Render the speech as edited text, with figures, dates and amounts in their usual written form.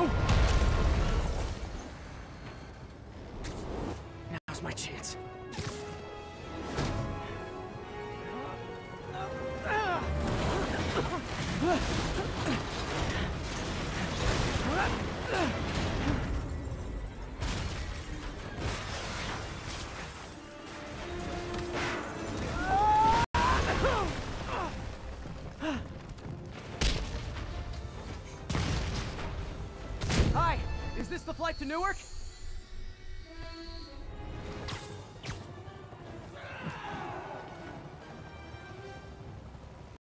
Now's my chance. Hi, is this the flight to Newark?